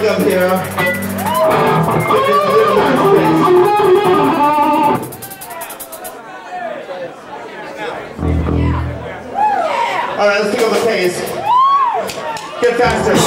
up here. All right, let's pick up the pace. Get faster.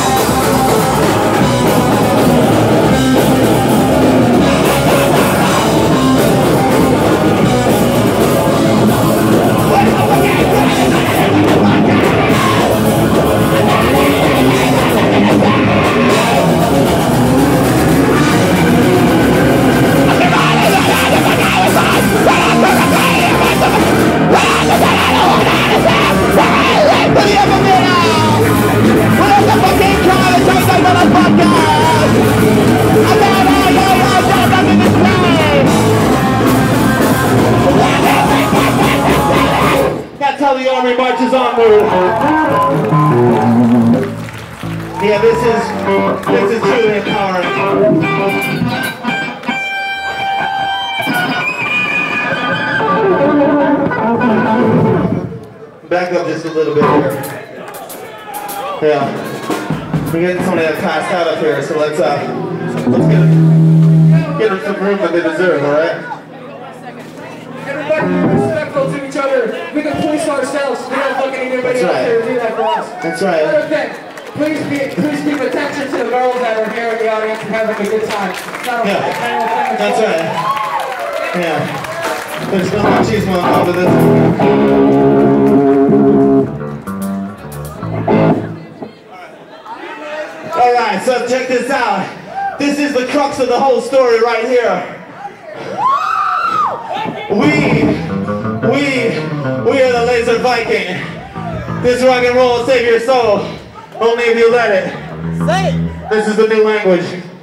That's how the army marches onward. Yeah, this is truly empowering. Back up just a little bit here. Yeah, we're getting somebody that passed out up here, so let's get them some room that they deserve. All right. Everybody be respectful to each other. We can police ourselves. We don't fucking need anybody else here to do that for us. That's right. Another thing, please keep attention to the girls that are here in the audience and having a good time. It's not a thing. That's right. Yeah. There's no machismo involved with this. All right, so check this out. This is the crux of the whole story right here. We are the Laser Viking. This rock and roll will save your soul, only if you let it. Say it. This is the new language.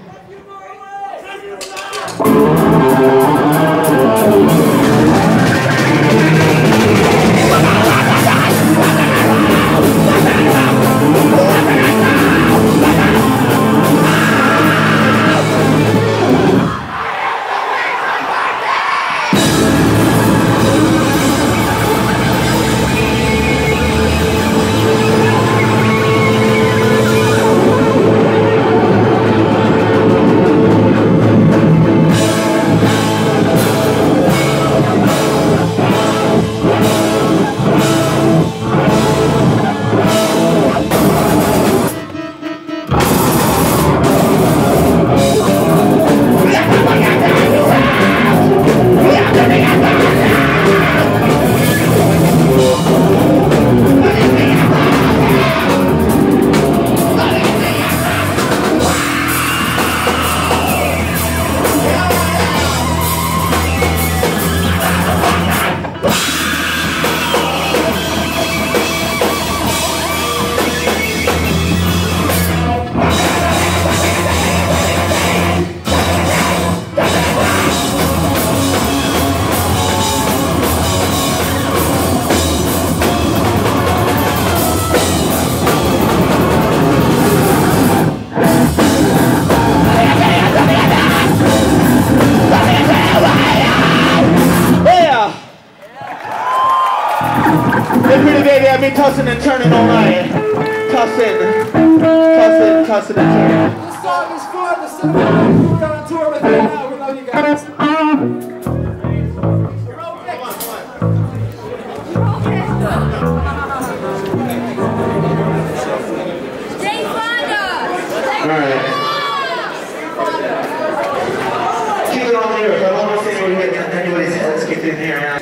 Cussing and turning all night. Cussing and turning. This song is fun. The cinema. We're on tour with it now. We love you guys. Alright. Keep it on here. I don't want to see anybody's heads kicked in here now.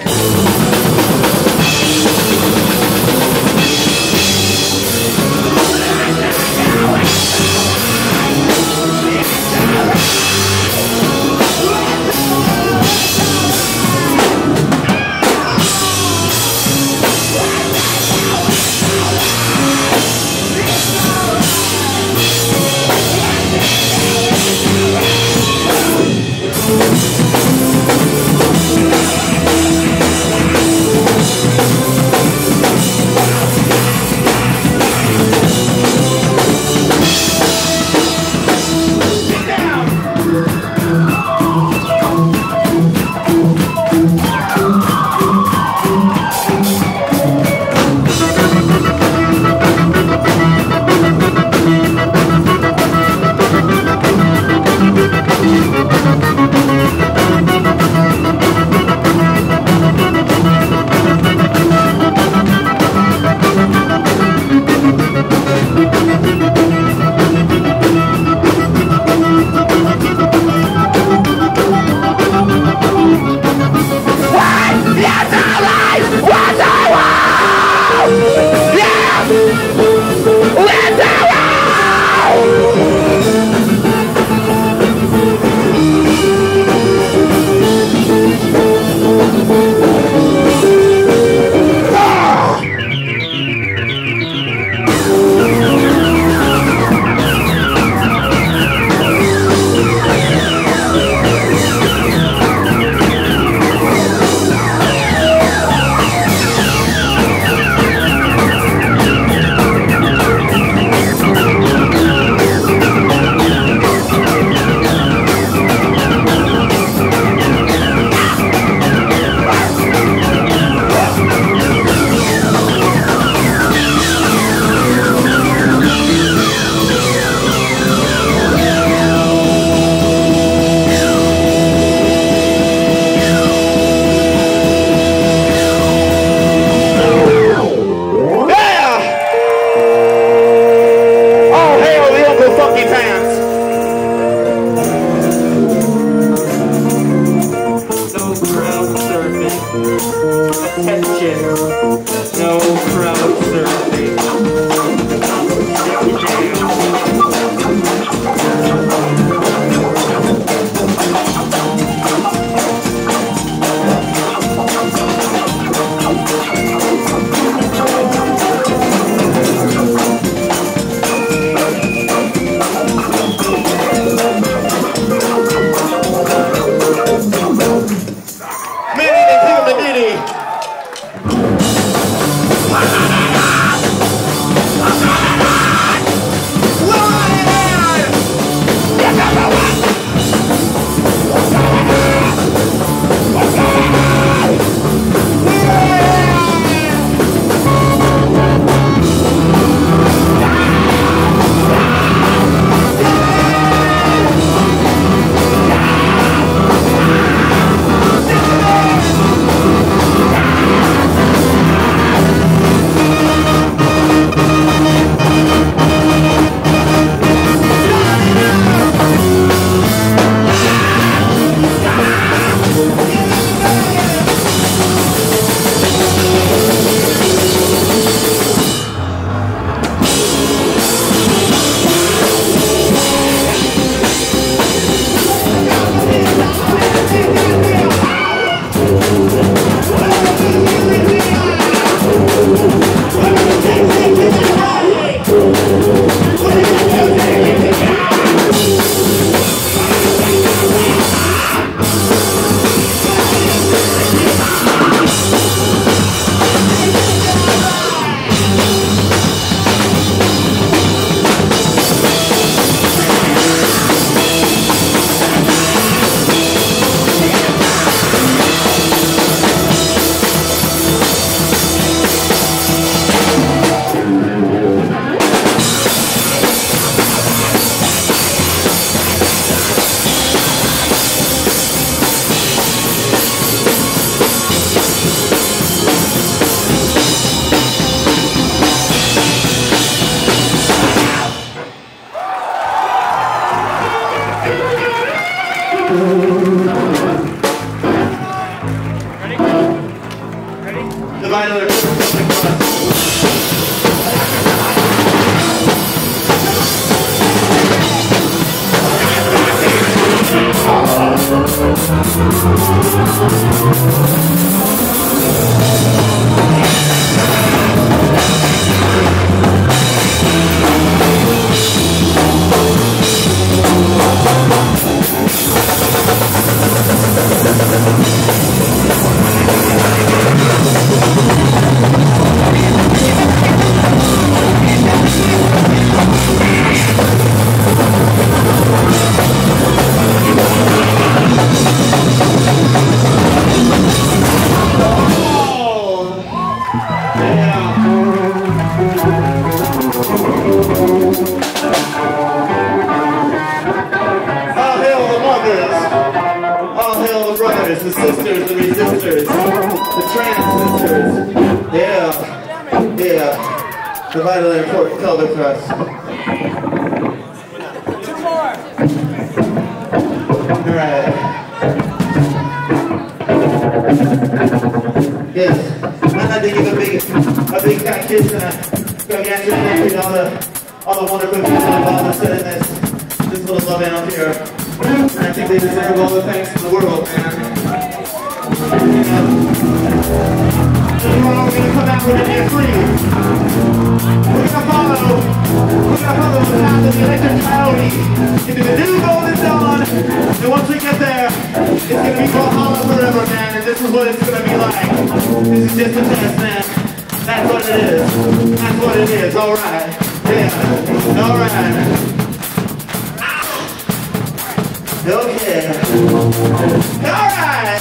The vinyl the sisters, the resistors, the transistors. Yeah. The vitally important Albatross. Alright. Yes. I'd like to give a big fat kiss and a gargantuan thank you to all the wonderful people involved in setting this little love out here. And I think they deserve all the thanks in the world, man. Tomorrow we're gonna come out with a new free. We're gonna follow the path of the electric coyote into the new golden dawn. And once we get there, it's gonna be Valhalla forever, man. And this is what it's gonna be like. This is just a test, man. That's what it is. That's what it is. All right. Yeah. All right. Okay. All right.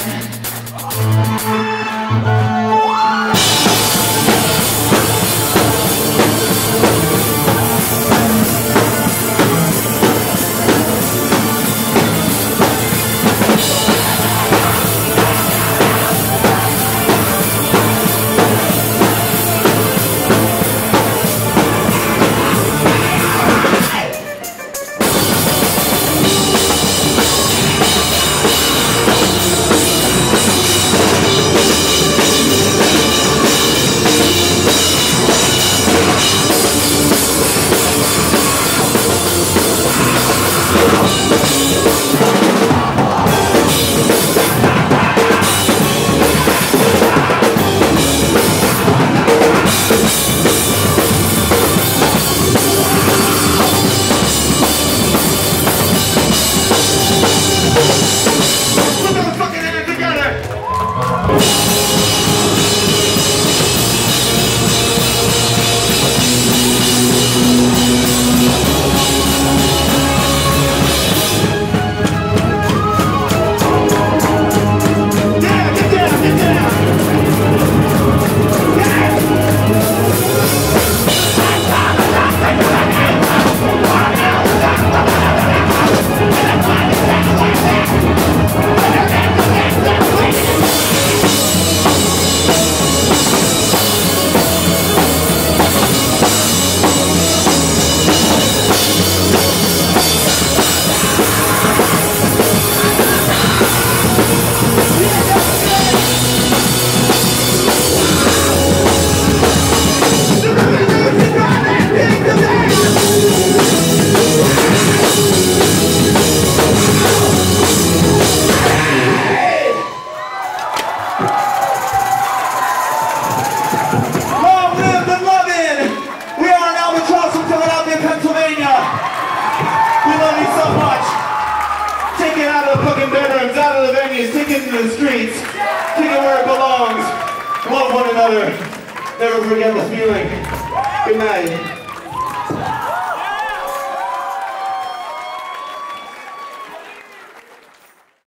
Take it to the streets, take it where it belongs, love one another, never forget the feeling. Good night.